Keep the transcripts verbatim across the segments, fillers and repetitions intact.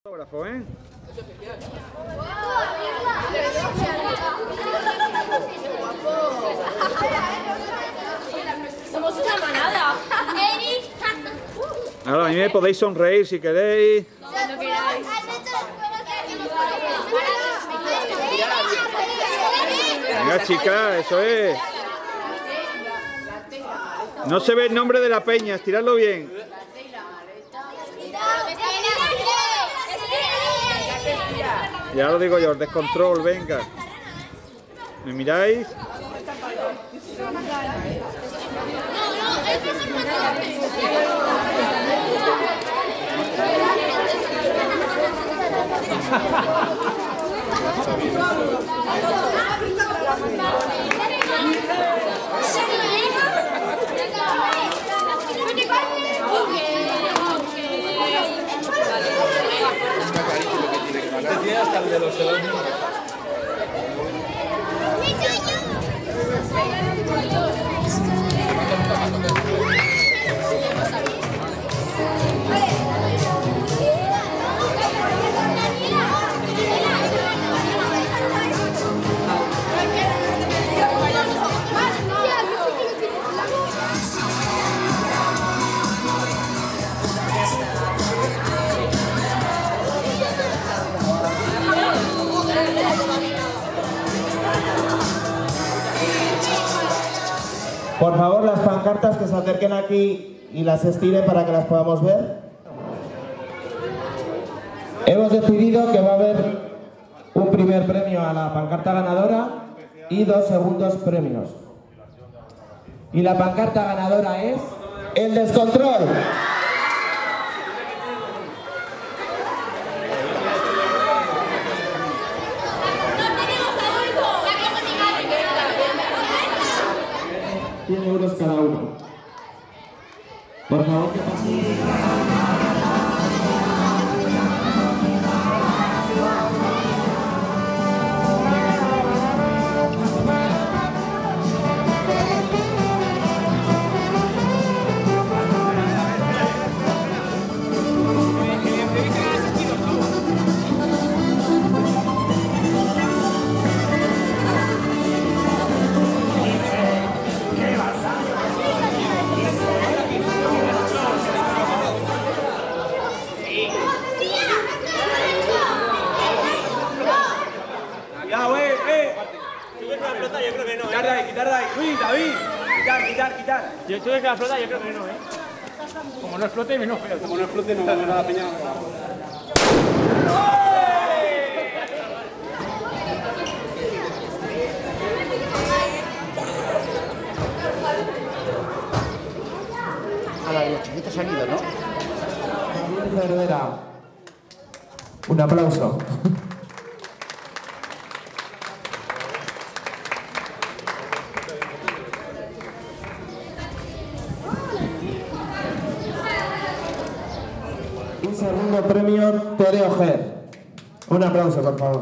Autógrafo, ¿eh? Somos una manada. Ahora a mí me podéis sonreír si queréis. Cuando queráis. Venga, chicas, eso es. No se ve el nombre de la peña, estiradlo bien. Ya lo digo yo, el descontrol, venga. ¿Me miráis? Hasta el de los segundos. Por favor, las pancartas que se acerquen aquí y las estiren para que las podamos ver. Hemos decidido que va a haber un primer premio a la pancarta ganadora y dos segundos premios. Y la pancarta ganadora es el descontrol. cien euros cada uno. Por favor, que pasen. Quitar de ahí, quitar de ahí. Uy, David. Quitar, quitar, quitar. Yo tuve que la flota, yo creo que no, ¿eh? Como no explote, menos feo. Como no explote, no vamos a la peña. A la de los chiquitos han ido, ¿no? Verdadera. Un aplauso. Un segundo premio, Toreo Ger. Un aplauso, por favor.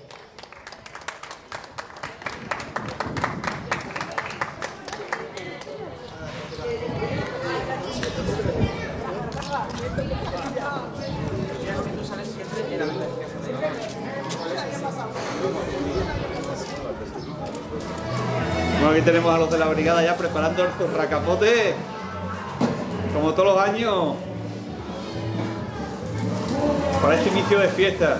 Bueno, aquí tenemos a los de la brigada ya preparando el zurracapote, como todos los años, para este inicio de fiesta.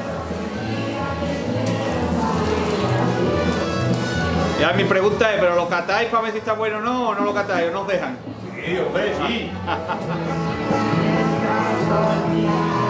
Ya mi pregunta es, ¿pero lo catáis para ver si está bueno o no? ¿O no lo catáis? ¿O no os dejan? Sí, hombre, sí.